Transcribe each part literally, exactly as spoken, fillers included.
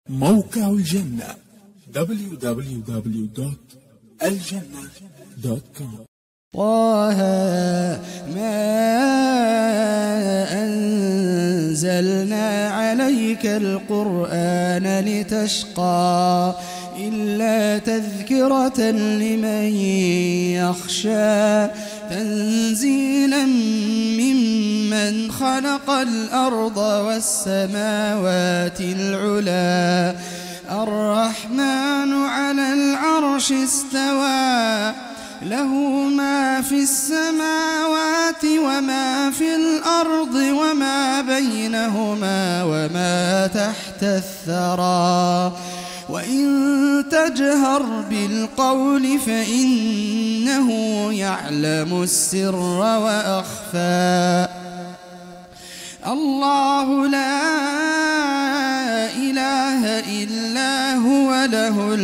موقع الجنة دبليو دبليو دبليو دوت الجنة دوت كوم. طه ما أنزلنا عليك القرآن لتشقى إلا تذكرة لمن يخشى تنزيلا ممن خلق الأرض والسماوات العلى الرحمن على العرش استوى له ما في السماوات وما في الأرض وما بينهما وما تحت الثرى وإن تجهر بالقول فإنه يعلم السر وأخفى الله لا إله إلا هو له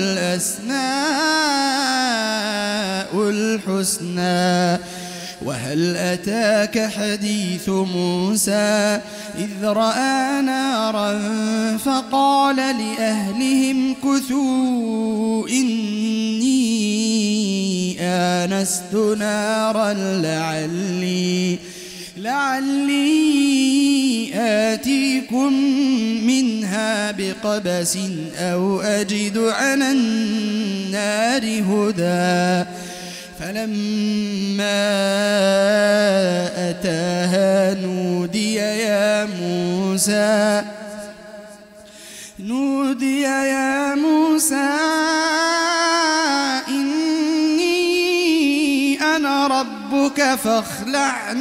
الأسماء الحسنى وهل أتاك حديث موسى إذ رأى نارا فقال لأهلهم كثوا إني آنست نارا لعلي لعلي آتيكم منها بقبس أو أجد على النار هدى فلما أتاها نودي يا موسى نودي يا موسى إني أنا ربك فاخلع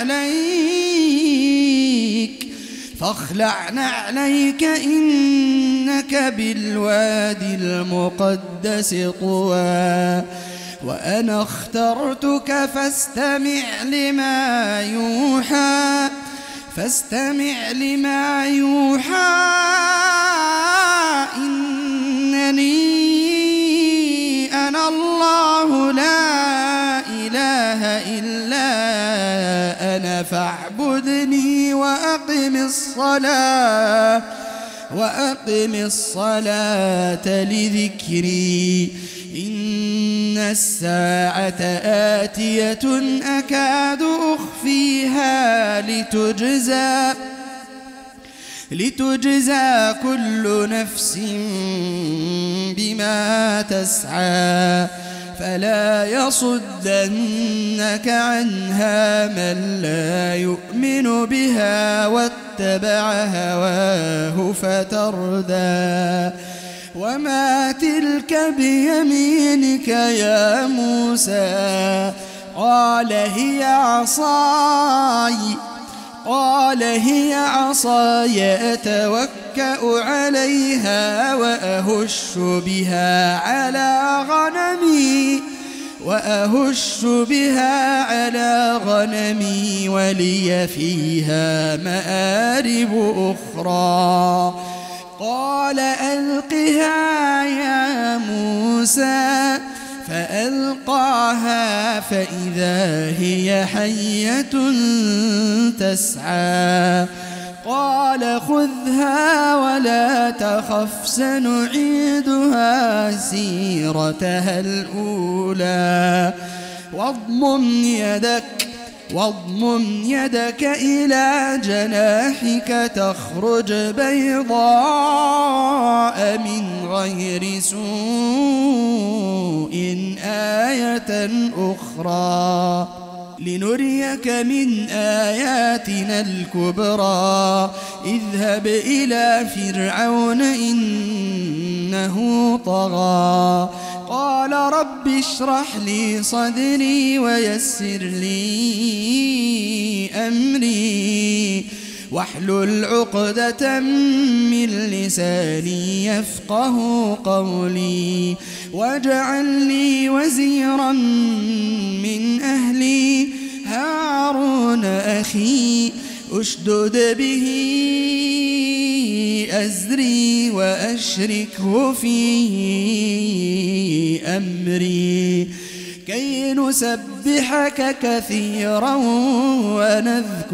نعليك فاخلع نعليك إنك بالوادي المقدس طوى وأنا اخترتك فاستمع لما يوحى فاستمع لما يوحى إنني أنا الله لا إله إلا أنا فاعبدني وأقم الصلاة وأقم الصلاة لذكري إن الساعة آتية أكاد أخفيها لتجزى لتجزى كل نفس بما تسعى فلا يصدنك عنها من لا يؤمن بها واتبع هواه فتردى وما تلك بيمينك يا موسى قال هي عصاي قال هي عصاي أتوكأ عليها وأهش بها على غنمي وأهش بها على غنمي ولي فيها مآرب أخرى قال ألقها يا موسى فألقاها فإذا هي حية تسعى قال خذها ولا تخف سنعيدها سيرتها الأولى واضمم يدك واضمم يدك إلى جناحك تخرج بيضاء من غير سوء آية أخرى لنريك من آياتنا الكبرى اذهب إلى فرعون إنه طغى قال رب اشرح لي صدري ويسر لي أمري واحلل عقدة من لساني يفقه قولي واجعل لي وزيرا من أهلي هارون أخي أشدد به أزري وأشركه في أمري كي نسبحك كثيرا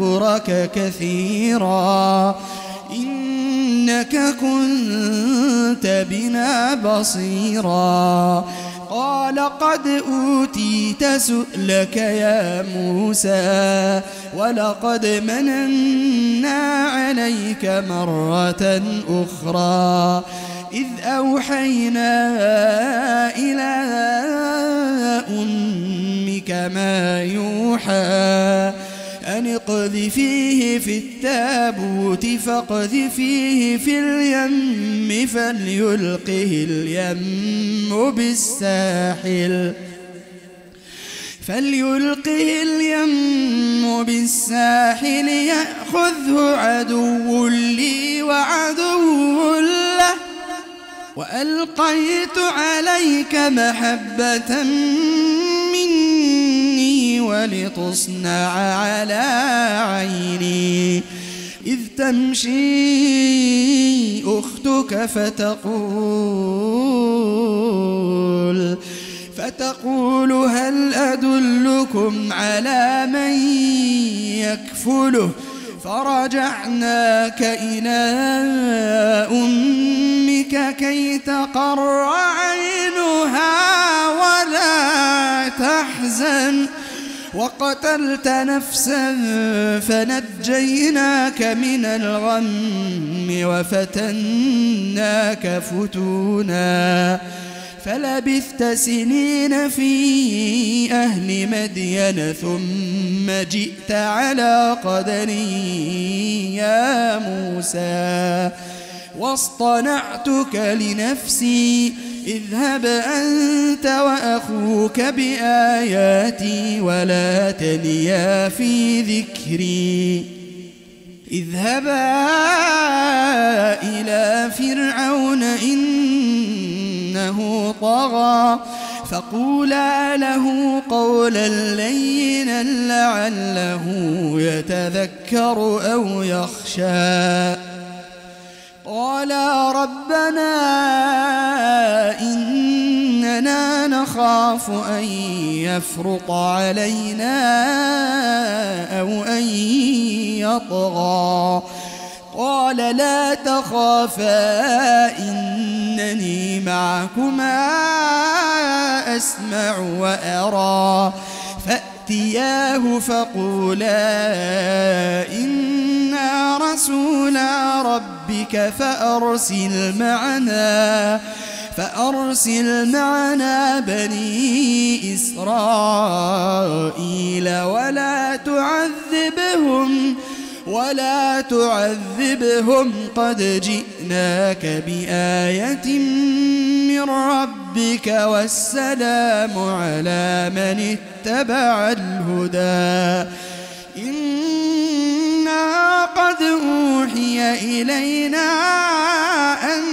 ونذكرك كثيرا إنك كنت كنت بنا بصيرا قال قد أوتيت سؤلك يا موسى ولقد مننا عليك مرة أخرى إذ أوحينا إلى أمك ما يوحى أن اقذفيه في التابوت فاقذفيه في اليم فليلقه اليم بالساحل فليلقه اليم بالساحل يأخذه عدو لي وعدو له وألقيت عليك محبة مني ولتصنع على عيني إذ تمشي أختك فتقول فتقول هل أدلكم على من يكفله فرجعناك إلى أمك كي تقر عينها ولا تحزن وقتلت نفسا فنجيناك من الغم وفتناك فتونا فلبثت سنين في أهل مدين ثم جئت على قدري يا موسى واصطنعتك لنفسي اذهب أنت وأخوك بآياتي ولا تنيا في ذكري اذهبا إلى فرعون إنه طغى فقولا له قولا لينا لعله يتذكر أو يخشى قالا ربنا إننا نخاف أن يفرط علينا أو أن يطغى قال لا تخافا إنني معكما أسمع وأرى فأتياه فقولا إنا رسولا ربك فأرسل معنا فأرسل معنا بني إسرائيل ولا تعذبهم ولا تعذبهم قد جئناك بآية من ربك والسلام على من اتبع الهدى إنا قد أوحي إلينا أن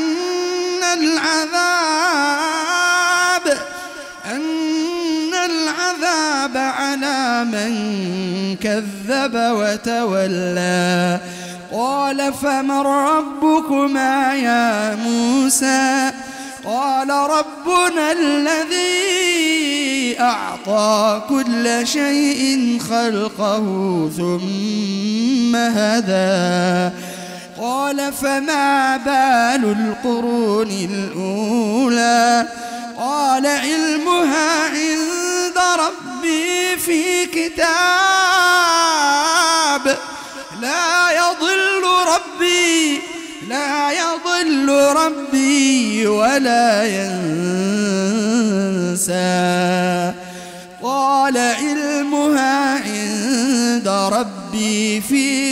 العذاب أن العذاب على من كذب وتولى قال فمن ربكما يا موسى قال ربنا الذي أعطى كل شيء خلقه ثم هدى قال فما بال القرون الأولى قال علمها عند ربي في كتاب لا يضل ربي لا يضل ربي ولا ينسى قال علمها عند ربي في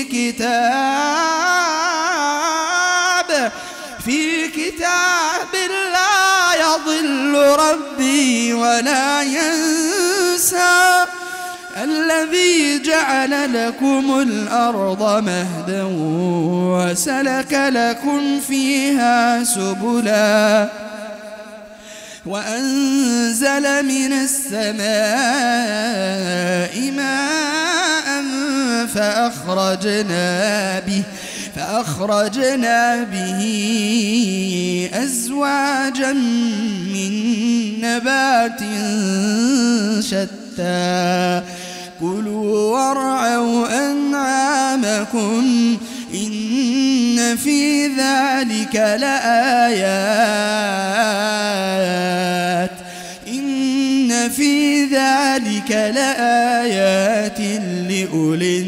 كتاب في كتاب لا يضل ربي ولا ينسى الذي جعل لكم الأرض مهدا وسلك لكم فيها سبلا وأنزل من السماء ماء فأخرجنا به فأخرجنا به أزواجا من نبات شتى كلوا وارعوا أنعامكم إن في ذلك لآيات في ذلك لآيات لأولي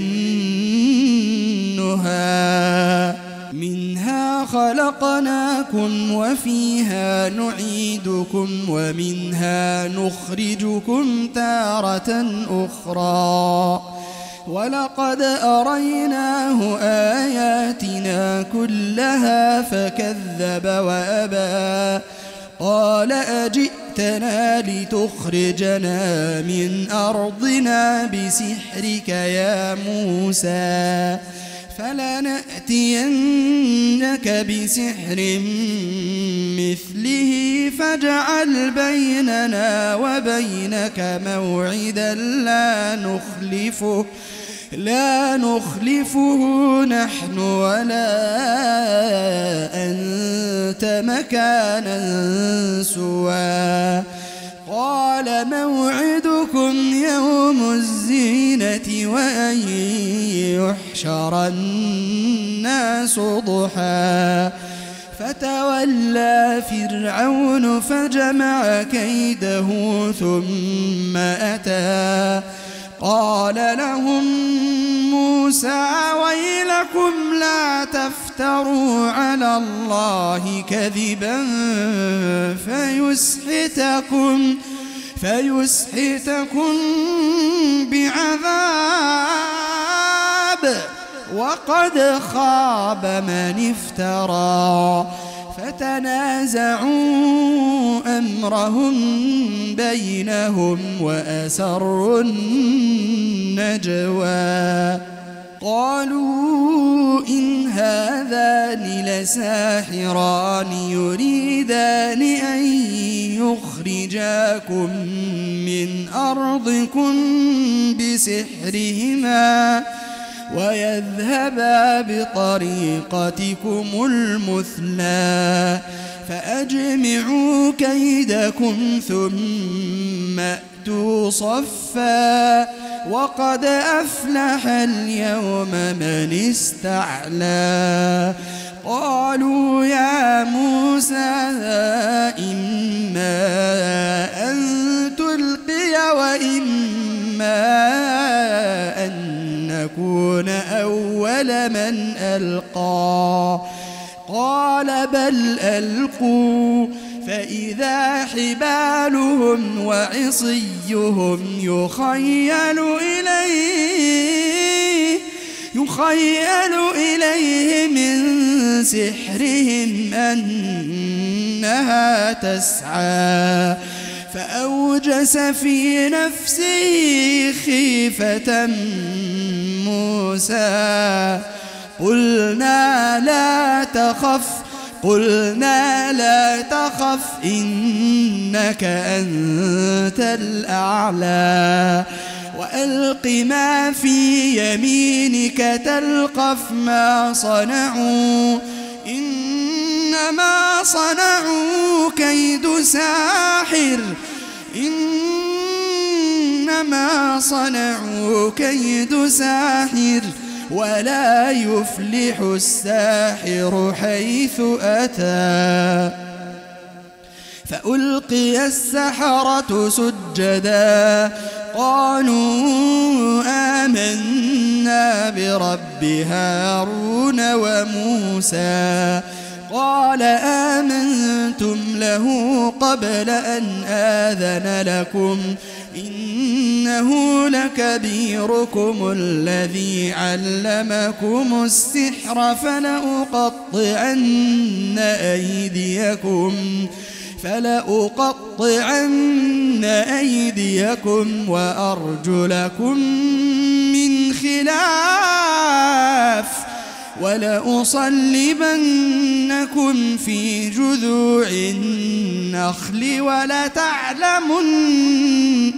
النهى منها خلقناكم وفيها نعيدكم ومنها نخرجكم تارة أخرى ولقد أريناه آياتنا كلها فكذب وأبى قال أجئتنا لتخرجنا من أرضنا بسحرك يا موسى فلنأتينك بسحر مثله فاجعل بيننا وبينك موعدا لا نخلفه لا نخلفه نحن ولا أنت مكانا سوى قال موعدكم يوم الزينة وأن يحشر الناس ضحى فتولى فرعون فجمع كيده ثم أتى قال لهم موسى ويلكم لا تفتروا على الله كذبا فيسحتكم فيسحتكم بعذاب وقد خاب من افترى فتنازعوا أمرهم بينهم وأسروا النجوى قالوا إن هذان لساحران يريدان أن يخرجاكم من أرضكم بسحرهما ويذهبا بطريقتكم المثلى فأجمعوا كيدكم ثم أتوا صفا وقد أفلح اليوم من استعلى قالوا يا موسى إما أن تلقي وإما أن نكون أول من ألقى قال بل ألقوا فإذا حبالهم وعصيهم يخيل إليه يخيل إليه من سحرهم أنها تسعى فأوجس في نفسه خيفة موسى قلنا لا تخف قلنا لا تخف إنك أنت الأعلى وألق ما في يمينك تلقف ما صنعوا إنما صنعوا كيد ساحر إنما صنعوا كيد ساحر ولا يفلح الساحر حيث أتى فألقي السحرة سجدا قالوا آمنا برب هارون وموسى قال آمنتم له قبل أن آذن لكم إنه لكبيركم الذي علمكم السحر فلأقطعن أيديكم فلأقطعن أيديكم وأرجلكم من خلاف ولأصلبنكم في جذوع النخل ولتعلمن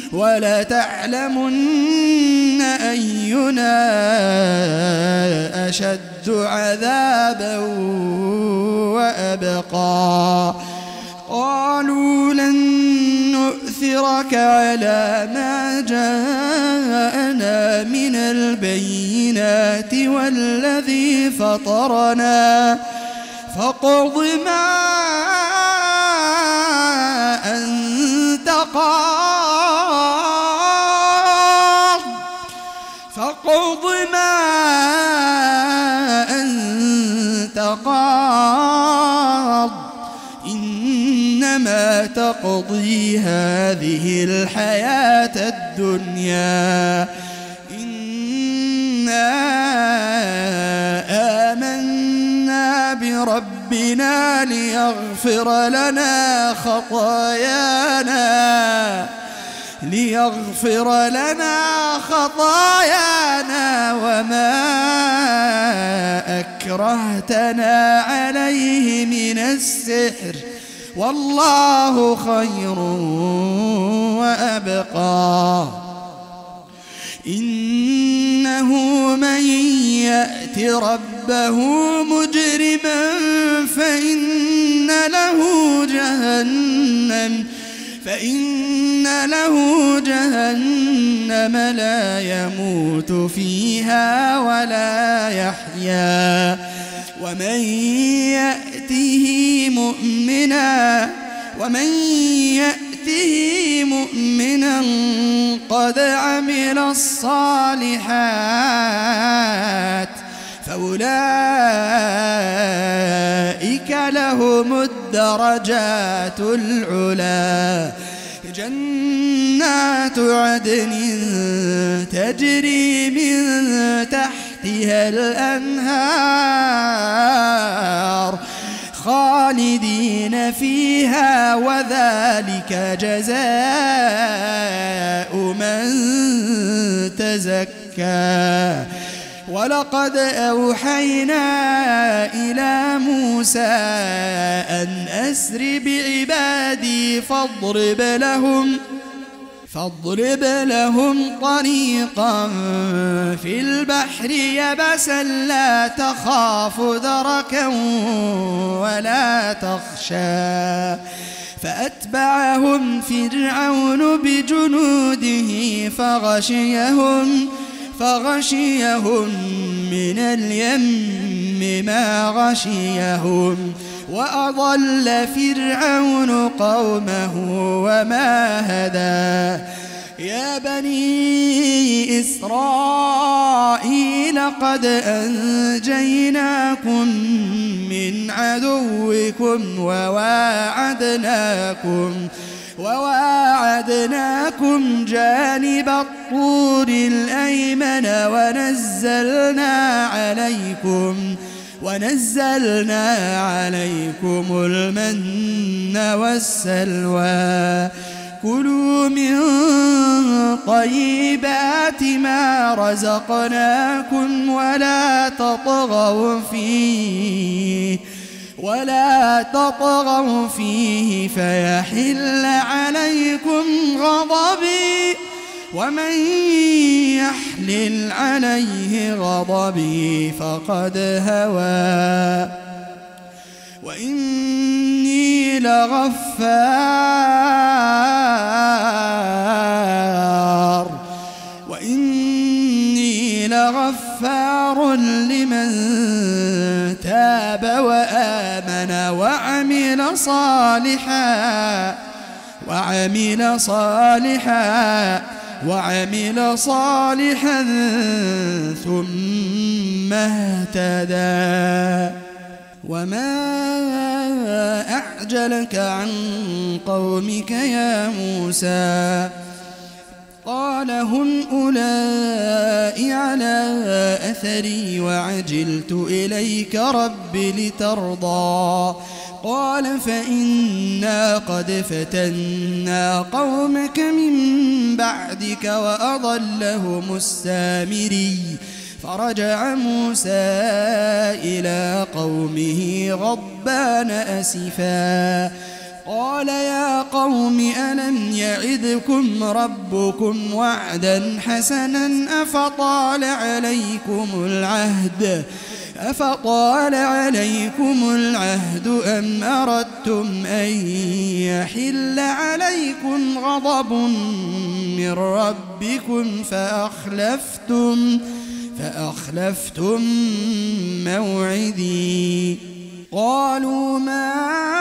ولتعلمن أينا أشد عذابا وأبقى قالوا لن نؤثرك على ما جاءنا من البينات والذي فطرنا فاقض ما أنت قاض إنما تقضي هذه الحياة الدنيا إنا آمنا بربنا ليغفر لنا خطايانا ليغفر لنا خطايانا وما أكرهتنا عليه من السحر والله خير وأبقى إنه من يأت ربه مجرما فإن له جهنم فإن له جهنم لا يموت فيها ولا يحيا ومن يأته مؤمنا ومن يأته مؤمنا قد عمل الصالحات فأولئك لهم الدرجات العلا جنات عدن تجري من تحتها الأنهار خالدين فيها وذلك جزاء من تزكى ولقد أوحينا إلى موسى أن أسر بعبادي فاضرب لهم فاضرب لهم طريقا في البحر يبسا لا تخاف دركا ولا تخشى فأتبعهم فرعون بجنوده فغشيهم فغشيهم من اليم ما غشيهم وأضل فرعون قومه وما هدى يا بني إسرائيل قد أنجيناكم من عدوكم وواعدناكم وواعدناكم جانب الطور الأيمن ونزلنا عليكم ونزلنا عليكم المن والسلوى كلوا من طيبات ما رزقناكم ولا تطغوا فيه ولا تطغوا فيه فيحل عليكم غضبي ومن يحلل عليه غضبي فقد هوى وإني لغفار وإني لغفار لمن تاب وآمن وعمل صالحا وعمل صالحا وعمل صالحا ثم اهتدى وما أعجلك عن قومك يا موسى قال هم أولئك على أثري وعجلت إليك رب لترضى قال فإنا قد فتنا قومك من بعدك وأضلهم السامري فرجع موسى إلى قومه غضبان أسفا قال يا قوم ألم يعدكم ربكم وعدا حسنا أفطال عليكم العهد أفطال عليكم العهد أم أردتم أن يحل عليكم غضب من ربكم فأخلفتم فأخلفتم موعدي قالوا ما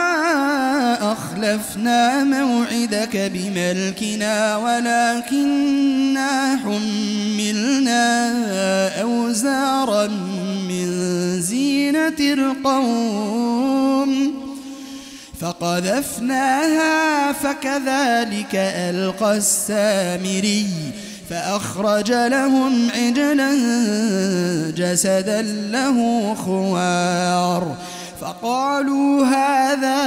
أخلفنا موعدك بملكنا ولكننا حملنا أوزارا من زينة القوم فقذفناها فكذلك ألقى السامري فأخرج لهم عجلا جسدا له خوار فقالوا هذا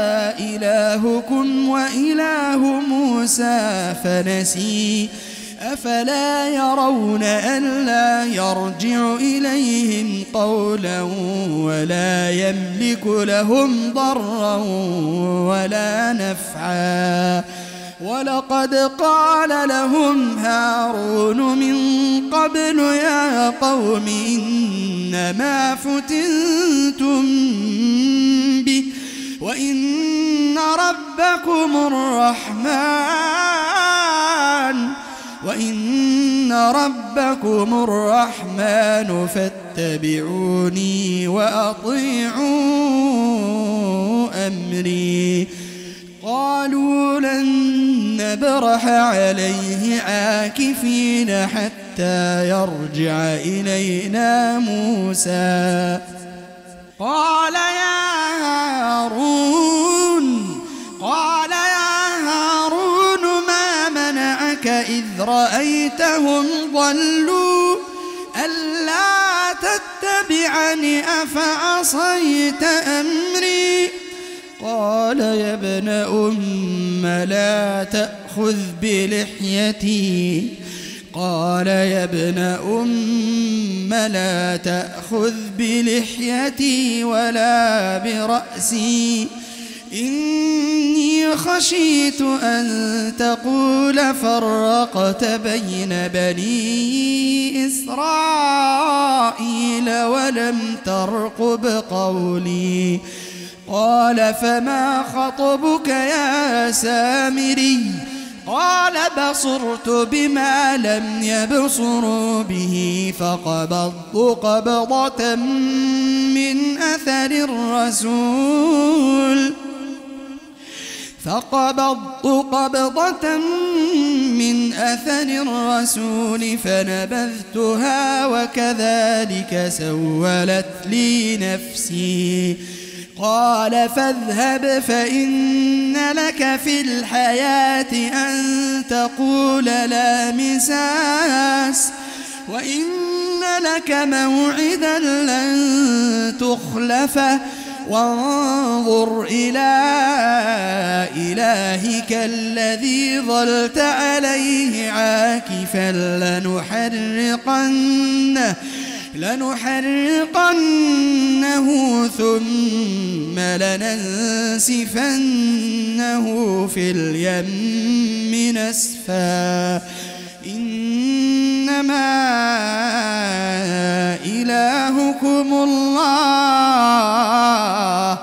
إلهكم وإله موسى فنسي أفلا يرون ألا يرجع إليهم قولا ولا يملك لهم ضرا ولا نفعا ولقد قال لهم هارون من قبل يا قوم إنما فتنتم به وإن ربكم الرحمن وإن ربكم الرحمن فاتبعوني وأطيعوا أمري قالوا لن نبرح عليه عاكفين حتى يرجع إلينا موسى قال يا هارون قال يا هارون ما منعك إذ رأيتهم ضلوا ألا تتبعني أفعصيت أمري قال يا ابن أم لا تأخذ بلحيتي قال يا ابن أم لا تأخذ بلحيتي ولا برأسي إني خشيت أن تقول فرقت بين بني إسرائيل ولم ترقب قولي قال فما خطبك يا سامري قال بصرت بما لم يبصروا به فقبضت قبضة من أثر الرسول فقبضت قبضة من أثر الرسول فنبذتها وكذلك سولت لي نفسي قال فاذهب فإن لك في الحياة أن تقول لا مساس وإن لك موعدا لن تخلفه وانظر إلى إلهك الذي ظلت عليه عاكفا لنحرقنه لنحرقنه ثم لننسفنه في اليم نسفا إنما إلهكم الله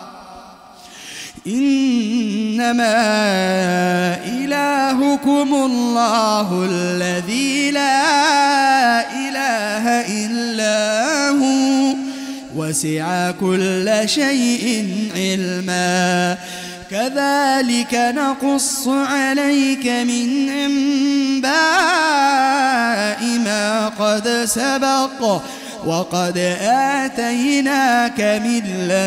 إنما إلهكم الله الذي لا إله إلا هو وسع كل شيء علما كذلك نقص عليك من أنباء ما قد سبق وقد آتيناك من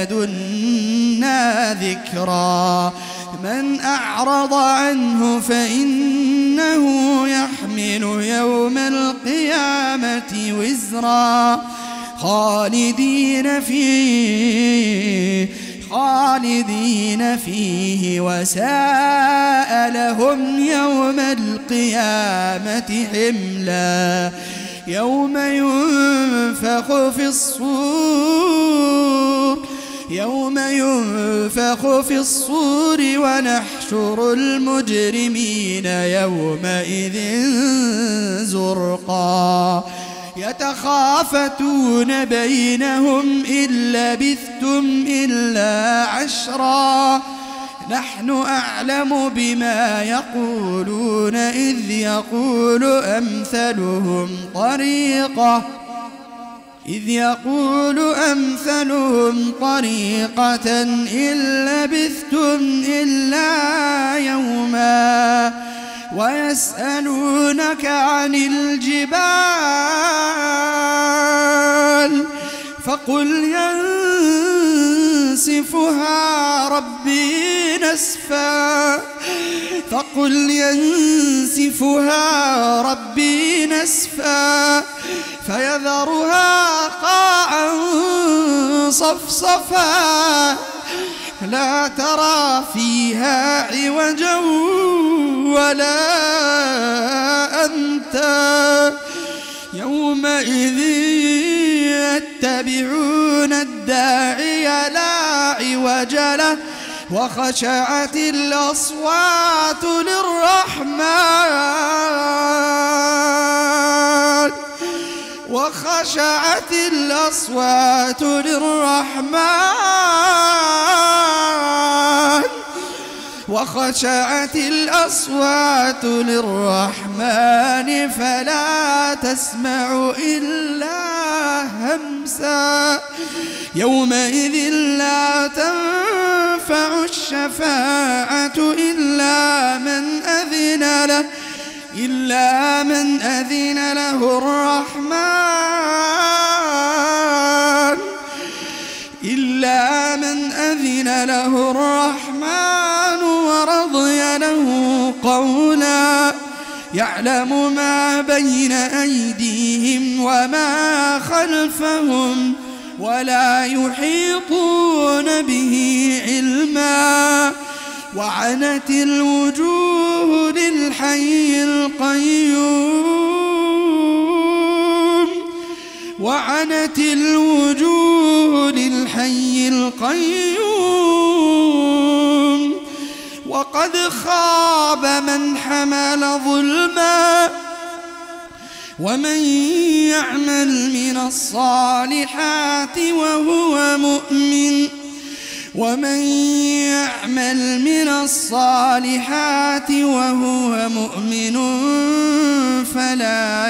لدنا ذكرا من أعرض عنه فإنه يحمل يوم القيامة وزرا خالدين فيه خالدين فيه وساء لهم يوم القيامة حملا يوم ينفخ في الصور يوم ينفخ في الصور ونحشر المجرمين يومئذ زرقا يتخافتون بينهم إن لبثتم إلا عشرا نحن أعلم بما يقولون إذ يقول أمثلهم طريقة إذ يقول أمثلهم طريقة إن لبثتم إلا يوما ويسألونك عن الجبال فقل ينسفها ربي نسفا فقل ينسفها ربي نسفا فيذرها قاعا صفصفا لا ترى فيها عوجا ولا أمتا يومئذ يتبعون الداعي لا عوج له وخشعت الأصوات للرحمن وخشعت الأصوات للرحمن وخشعت الأصوات للرحمن فلا تسمع إلا همسا يومئذ لا تنفع الشفاعة إلا من أذن له إلا من أذن له الرحمن إلا من أذن له الرحمن ورضي له قولا يعلم ما بين أيديهم وما خلفهم ولا يحيطون به علما وعنت الوجوه للحي القيوم وعنت الوجوه للحي القيوم وقد خاب من حمل ظلما ومن يعمل من الصالحات وهو مؤمن ومن يعمل من الصالحات وهو مؤمن فلا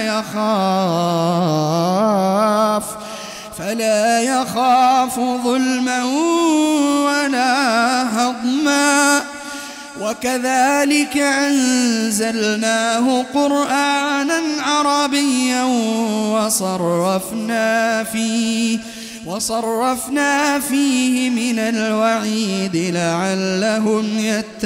يخاف فلا يخاف ظلما ولا هضما وكذلك أنزلناه قرآنا عربيا وصرفنا فيه وصرفنا فيه من الوعيد لعلهم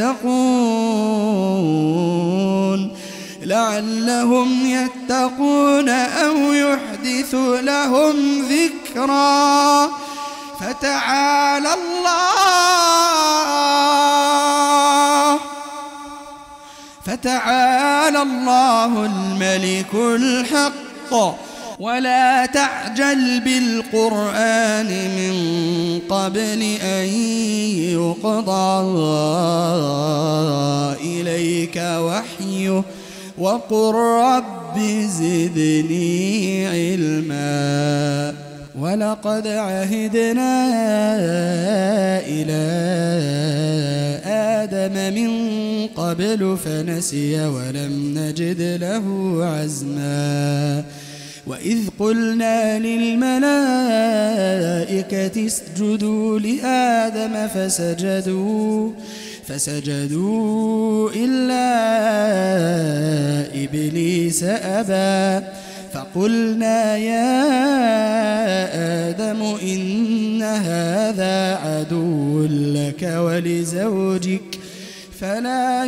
يتقون لعلهم يتقون أو يحدث لهم ذكرا فتعالى الله فتعالى الله الملك الحق ولا تعجل بالقرآن من قبل أن يقضى إليك وحيه وقل رب زدني علما ولقد عهدنا إلى آدم من قبل فنسي ولم نجد له عزما وإذ قلنا للملائكة اسجدوا لآدم فسجدوا فسجدوا إلا إبليس أبى فقلنا يا آدم إن هذا عدو لك ولزوجك فلا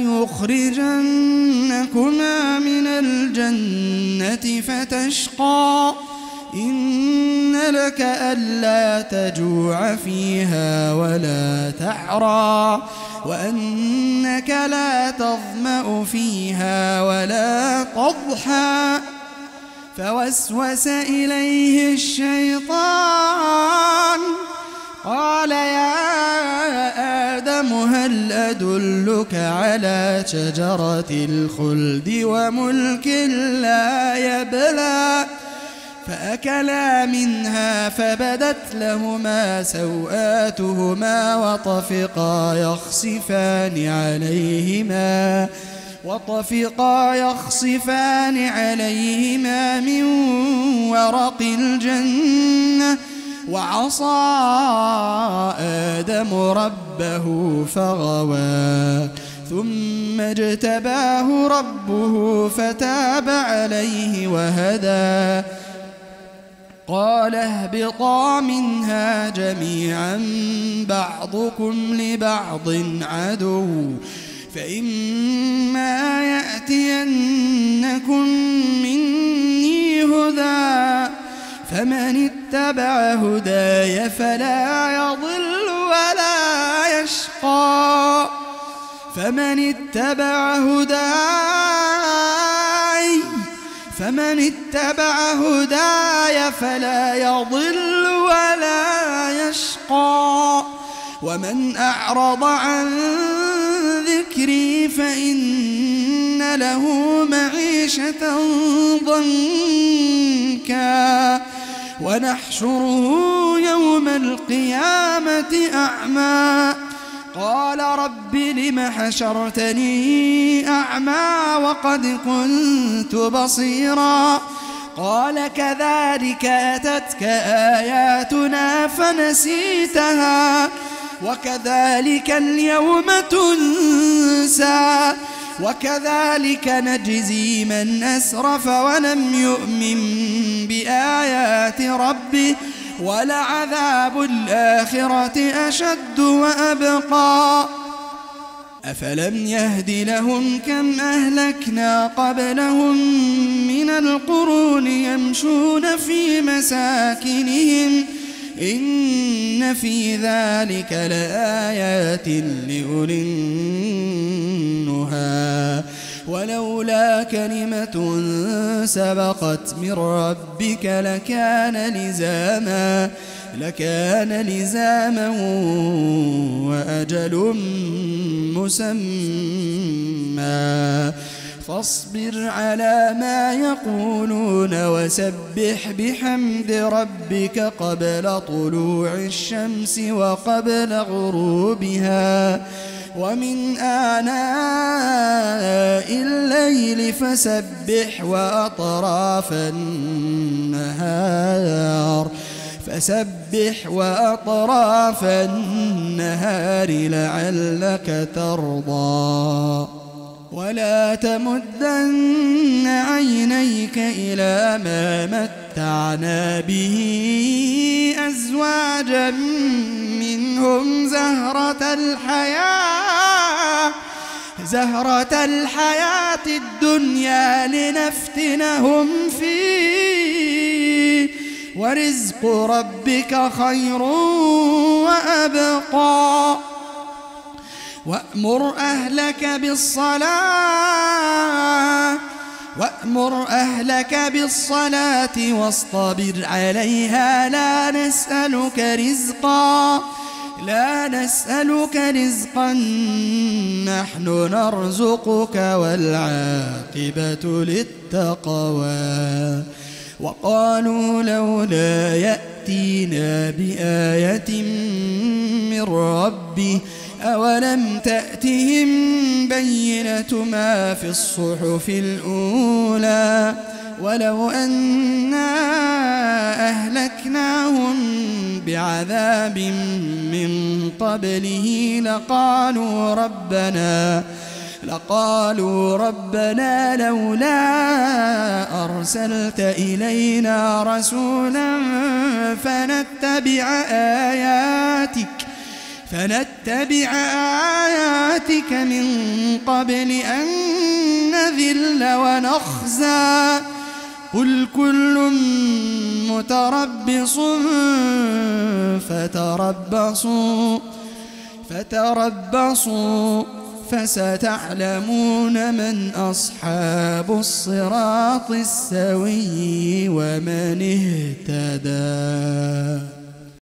يخرجنكما من الجنة فتشقى إن لك ألا تجوع فيها ولا تعرى وأنك لا تظمأ فيها ولا تضحى فوسوس إليه الشيطان قال يا آدم هل أدلك على شجرة الخلد وملك لا يبلى فأكلا منها فبدت لهما سوآتهما وطفقا يخصفان عليهما وطفقا يخصفان عليهما من ورق الجنة وعصى آدم ربه فغوى ثم اجتباه ربه فتاب عليه وهدى قال اهبطا منها جميعا بعضكم لبعض عدو فإما يأتينكم مني هدى فمن اتبع هداي فلا يضل ولا يشقى فمن اتبع هداي فمن اتبع هداي فلا يضل ولا يشقى ومن أعرض عن ذكري فإن له معيشة ضنكا ونحشره يوم القيامة أعمى قال رب لم حشرتني أعمى وقد كنت بصيرا قال كذلك أتتك آياتنا فنسيتها وكذلك اليوم تنسى وكذلك نجزي من أسرف ولم يؤمن بآيات ربه ولعذاب الآخرة أشد وأبقى أفلم يهد لهم كم أهلكنا قبلهم من القرون يمشون في مساكنهم إن في ذلك لآيات لأولي النهى ولولا كلمة سبقت من ربك لكان لزاما لكان لزاما وأجل مسمى فاصبر على ما يقولون وسبح بحمد ربك قبل طلوع الشمس وقبل غروبها ومن آناء الليل فسبح وأطراف النهار فسبح وأطراف النهار لعلك ترضى ولا تمدن عينيك إلى ما متعنا به أزواجا منهم زهرة الحياة زهرة الحياة الدنيا لنفتنهم فيه ورزق ربك خير وأبقى وأمر أهلك بالصلاة وأمر أهلك بالصلاة واصطبر عليها لا نسألك رزقا لا نسألك رزقا نحن نرزقك والعاقبة للتقوى وقالوا لولا يأتينا بآية من ربه أولم تأتهم بينة ما في الصحف الأولى ولو أنا أهلكناهم بعذاب من قبله لقالوا ربنا لقالوا ربنا لولا أرسلت إلينا رسولا فنتبع آياتك فنتبع آياتك من قبل أن نذل ونخزى قل كل متربص فتربصوا فتربصوا فستعلمون من أصحاب الصراط السوي ومن اهتدى.